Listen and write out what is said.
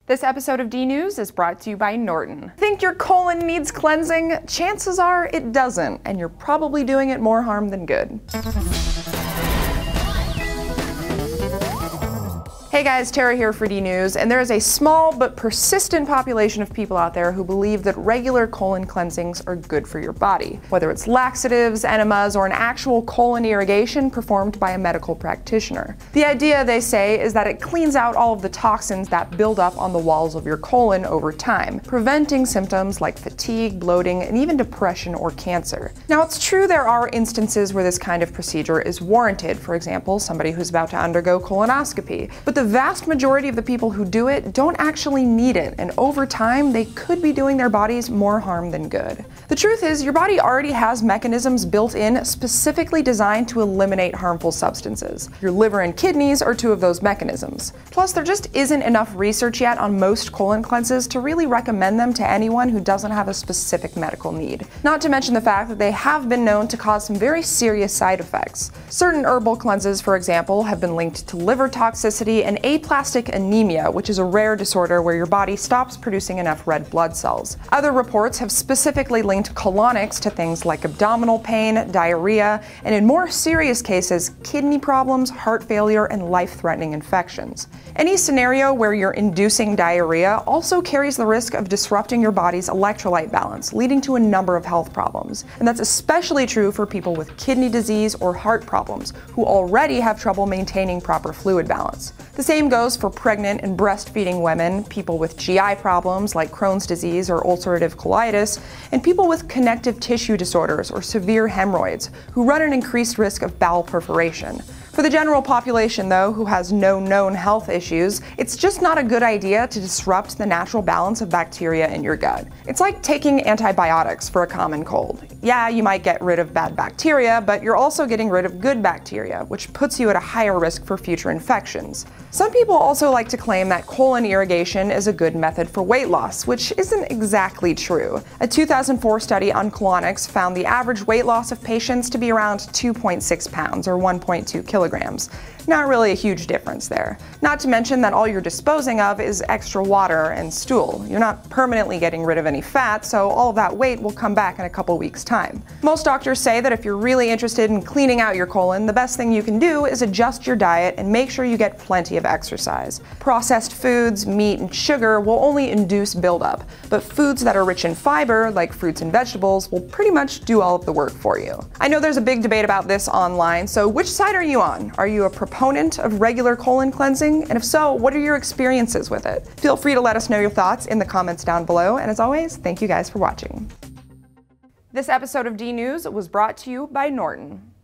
This episode of DNews is brought to you by Norton. Think your colon needs cleansing? Chances are it doesn't, and you're probably doing it more harm than good. Hey guys, Tara here for DNews, and there is a small but persistent population of people out there who believe that regular colon cleansings are good for your body, whether it's laxatives, enemas, or an actual colon irrigation performed by a medical practitioner. The idea, they say, is that it cleans out all of the toxins that build up on the walls of your colon over time, preventing symptoms like fatigue, bloating, and even depression or cancer. Now, it's true there are instances where this kind of procedure is warranted, for example, somebody who's about to undergo colonoscopy, but the vast majority of the people who do it don't actually need it, and over time they could be doing their bodies more harm than good. The truth is, your body already has mechanisms built in specifically designed to eliminate harmful substances. Your liver and kidneys are two of those mechanisms. Plus, there just isn't enough research yet on most colon cleanses to really recommend them to anyone who doesn't have a specific medical need. Not to mention the fact that they have been known to cause some very serious side effects. Certain herbal cleanses, for example, have been linked to liver toxicity and aplastic anemia, which is a rare disorder where your body stops producing enough red blood cells. Other reports have specifically linked colonics to things like abdominal pain, diarrhea, and in more serious cases, kidney problems, heart failure, and life-threatening infections. Any scenario where you're inducing diarrhea also carries the risk of disrupting your body's electrolyte balance, leading to a number of health problems. And that's especially true for people with kidney disease or heart problems, who already have trouble maintaining proper fluid balance. The same goes for pregnant and breastfeeding women, people with GI problems like Crohn's disease or ulcerative colitis, and people with connective tissue disorders or severe hemorrhoids, who run an increased risk of bowel perforation. For the general population, though, who has no known health issues, it's just not a good idea to disrupt the natural balance of bacteria in your gut. It's like taking antibiotics for a common cold. Yeah, you might get rid of bad bacteria, but you're also getting rid of good bacteria, which puts you at a higher risk for future infections. Some people also like to claim that colon irrigation is a good method for weight loss, which isn't exactly true. A 2004 study on colonics found the average weight loss of patients to be around 2.6 pounds or 1.2 kilograms. Not really a huge difference there. Not to mention that all you're disposing of is extra water and stool. You're not permanently getting rid of any fat, so all of that weight will come back in a couple weeks' time. Most doctors say that if you're really interested in cleaning out your colon, the best thing you can do is adjust your diet and make sure you get plenty of exercise. Processed foods, meat, and sugar will only induce buildup, but foods that are rich in fiber, like fruits and vegetables, will pretty much do all of the work for you. I know there's a big debate about this online, so which side are you on? Are you a proponent of regular colon cleansing? And if so, what are your experiences with it? Feel free to let us know your thoughts in the comments down below, and as always, thank you guys for watching. This episode of DNews was brought to you by Norton.